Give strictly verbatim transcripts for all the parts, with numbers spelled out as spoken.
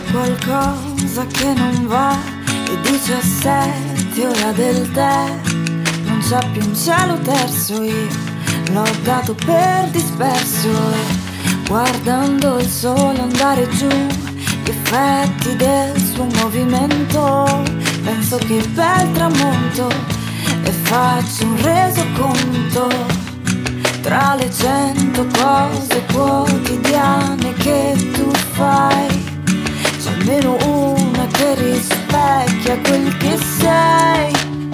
Qualcosa che non va e diciassette ora del tè. Non c'è più un cielo terzo, io l'ho dato per disperso. E guardando il sole andare giù, gli effetti del suo movimento, penso che bel tramonto e faccio un resoconto tra le cento cose quotidiane che tu fai. C'è almeno una che rispecchia quel che sei.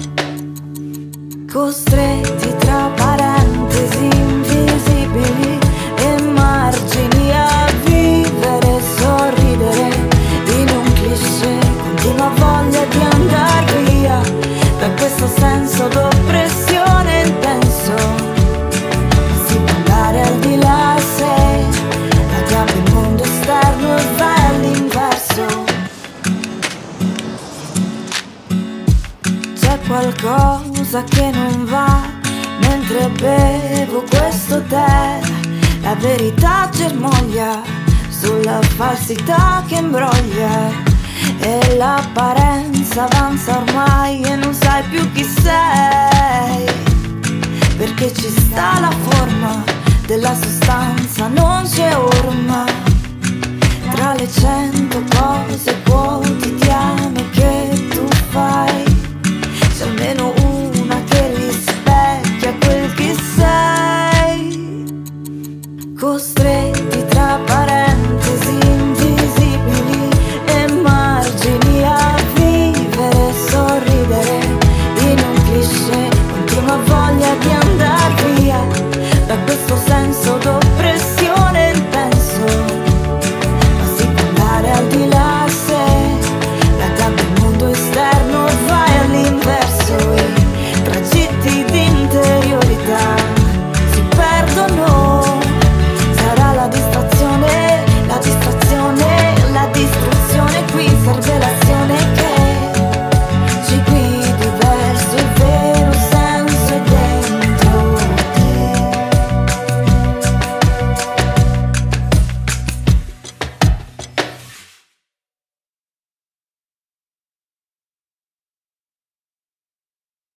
Costretti tra parentesi invisibili e margini a vivere e sorridere in un cliché. Continua voglia di andar via da questo senso d'oppressione intenso. Si può andare al di là se la chiave il mondo esterno e vai all'inverso. C'è qualcosa che non va mentre bevo questo tè. La verità germoglia sulla falsità che imbroglia e l'apparenza avanza ormai e non sai più chi sei, perché ci sta la forma della sostanza, non c'è orma. Tra le cento cose quotidiane che tu fai, c'è almeno una che rispecchia quel che sei. Costretti tra parentesi invisibili